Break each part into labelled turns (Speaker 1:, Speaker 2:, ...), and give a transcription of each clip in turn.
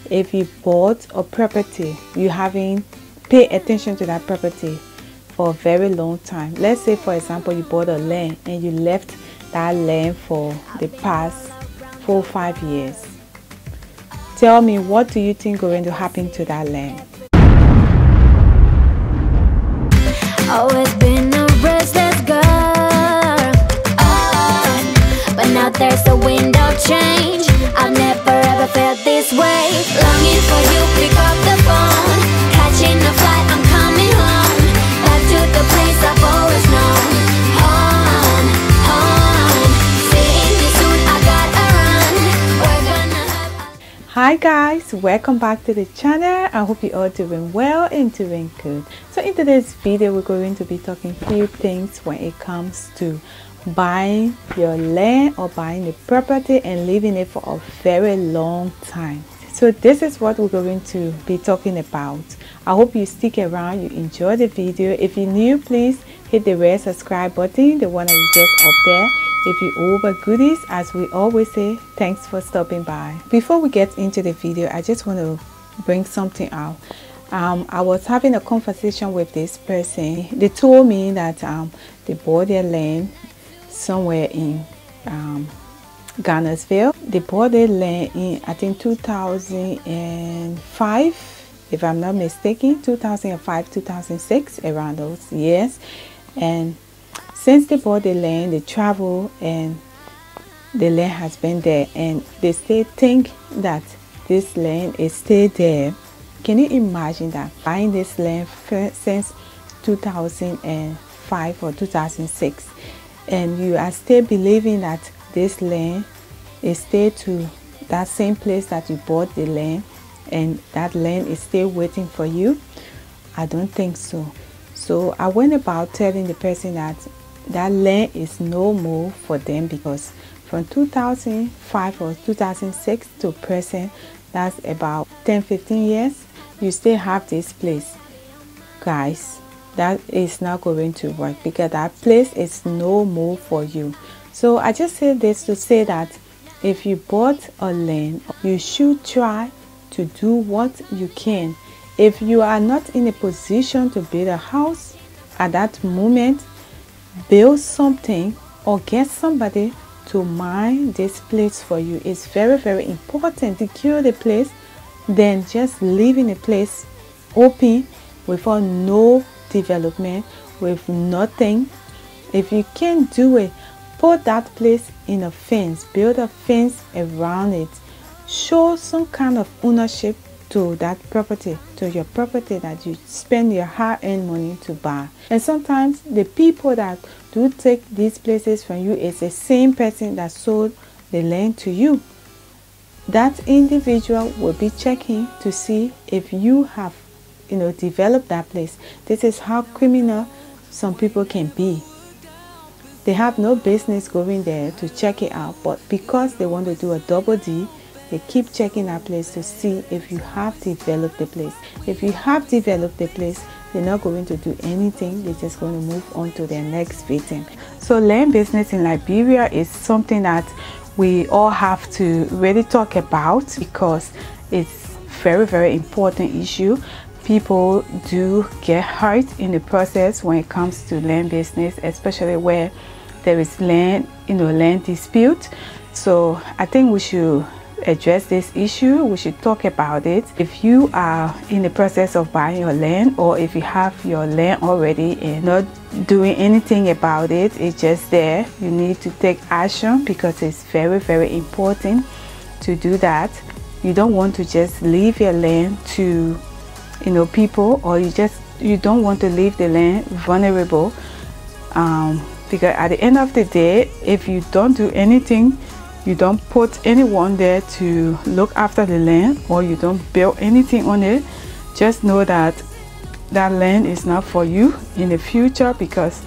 Speaker 1: if you bought a property, you haven't paid attention to that property for a very long time. Let's say, for example, you bought a land and you left that land for the past 4 or 5 years. Tell me, what do you think going to happen to that land?
Speaker 2: Always been a restless girl, but now there's a wind of change. I've never ever felt this way. Longing for you, pick up the phone. Catching a flight, I'm coming home. Back to the place I've always known. Home, home. Seeing you soon, I gotta run. We're gonna have...
Speaker 1: Hi guys, welcome back to the channel. I hope you all doing well and doing good. So in today's video, we're going to be talking few things when it comes to buying your land or buying the property and living it for a very long time. So this is what we're going to be talking about. I hope you stick around, you enjoy the video. If you're new, please hit the red subscribe button, the one that is just up there. If you over goodies, as we always say, thanks for stopping by. Before we get into the video, I just want to bring something out. I was having a conversation with this person. They told me that they bought their land somewhere in Garnersville. They bought their land in, I think, 2005, if I'm not mistaken, 2005, 2006, around those years. And since they bought the land, they travel and the land has been there, and they still think that this land is still there. Can you imagine that? Buying this land since 2005 or 2006, and you are still believing that this land is still to that same place that you bought the land, and that land is still waiting for you? I don't think so. So I went about telling the person that that land is no more for them, because from 2005 or 2006 to present, that's about 10-15 years, you still have this place. Guys, that is not going to work, because that place is no more for you. So I just said this to say that if you bought a land, you should try to do what you can. If you are not in a position to build a house at that moment, build something or get somebody to mine this place for you. It's very, very important to secure the place than just leaving a place open without no development, with nothing. If you can't do it, put that place in a fence, build a fence around it, show some kind of ownership to that property, to your property that you spend your hard-earned money to buy. And sometimes the people that do take these places from you is the same person that sold the land to you. That individual will be checking to see if you have, developed that place. This is how criminal some people can be. They have no business going there to check it out, but because they want to do a double D, they keep checking that place to see if you have developed the place. If you have developed the place, they're not going to do anything. They're just going to move on to their next victim. So land business in Liberia is something that we all have to really talk about, because it's very, very important issue. People do get hurt in the process when it comes to land business, especially where there is land, land dispute. So I think we should address this issue. We should talk about it. If you are in the process of buying your land, or if you have your land already and not doing anything about it, it's just there, you need to take action, because it's very, very important to do that. You don't want to just leave your land to people, or you don't want to leave the land vulnerable, because at the end of the day, if you don't do anything, you don't put anyone there to look after the land, or you don't build anything on it, just know that that land is not for you in the future, because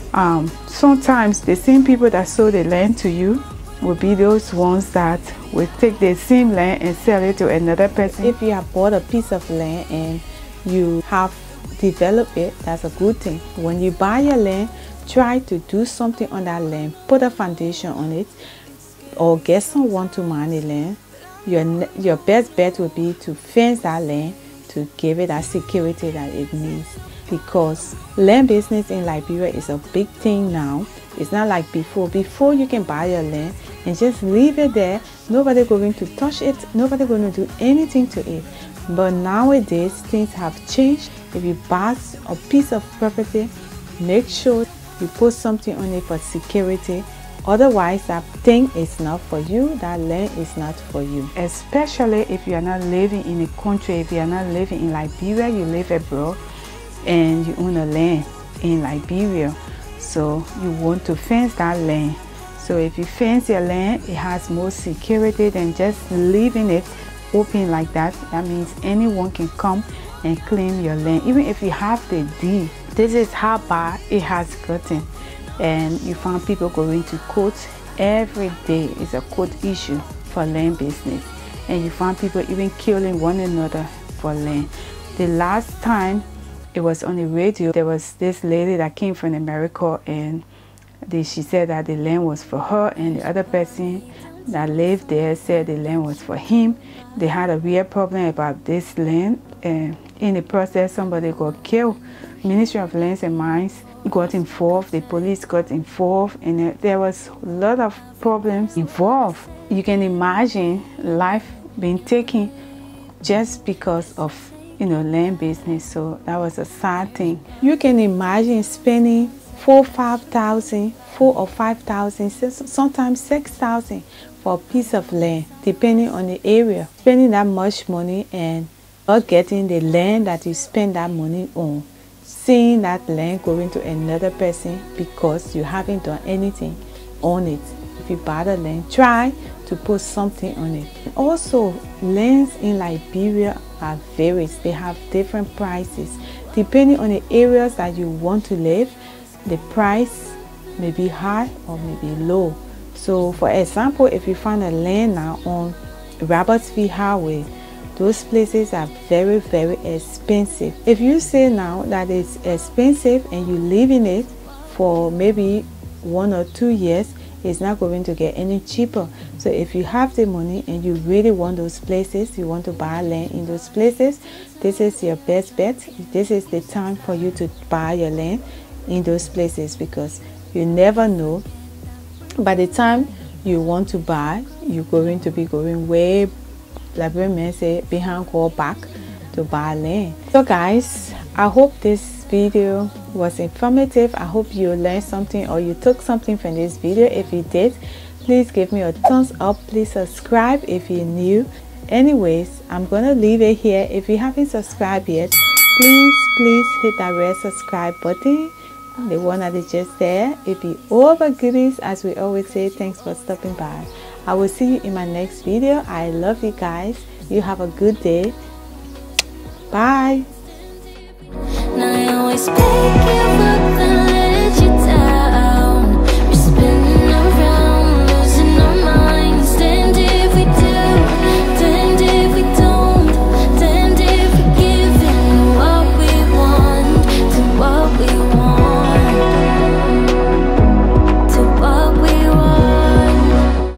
Speaker 1: sometimes the same people that sold the land to you will be those ones that will take the same land and sell it to another person. If you have bought a piece of land and you have developed it, that's a good thing. When you buy your land, try to do something on that land, put a foundation on it, or get someone to mine the land, your best bet would be to fence that land to give it that security that it needs, because land business in Liberia is a big thing now. It's not like before. Before, you can buy your land and just leave it there. Nobody going to touch it. Nobody going to do anything to it. But nowadays, things have changed. If you buy a piece of property, make sure you put something on it for security. Otherwise, that thing is not for you. That land is not for you. Especially if you are not living in a country, if you are not living in Liberia, you live abroad and you own a land in Liberia. So you want to fence that land. So if you fence your land, it has more security than just leaving it open like that. That means anyone can come and claim your land. Even if you have the deed, this is how bad it has gotten. And you find people going to court every day. It's a court issue for land business. And you find people even killing one another for land. The last time it was on the radio, there was this lady that came from America, and she said that the land was for her, and the other person that lived there said the land was for him. They had a real problem about this land, and in the process somebody got killed. Ministry of Lands and Mines got involved, the police got involved, and there was a lot of problems involved. You can imagine life being taken just because of land business. So that was a sad thing. You can imagine spending $4,000 or $5,000, sometimes $6,000 for a piece of land, depending on the area. Spending that much money and not getting the land that you spend that money on. Seeing that land going to another person because you haven't done anything on it. If you buy the land, try to put something on it. Also, lands in Liberia are various. They have different prices. Depending on the areas that you want to live, the price may be high or may be low. So for example, if you find a land now on Robertsville Highway, those places are very, very expensive. If you say now that it's expensive and you live in it for maybe 1 or 2 years, it's not going to get any cheaper. So if you have the money and you really want those places, you want to buy land in those places, this is your best bet. This is the time for you to buy your land in those places, because you never know. By the time you want to buy, you're going to be going way, like women say, behind or back to buy land. So guys, I hope this video was informative. I hope you learned something or you took something from this video. If you did, please give me a thumbs up. Please subscribe if you're new. Anyways, I'm gonna leave it here. If you haven't subscribed yet, please hit that red subscribe button, the one that is just there. If you all the goodies, as we always say, thanks for stopping by. I will see you in my next video. I love you guys. You have a good day. Bye.
Speaker 2: Now I always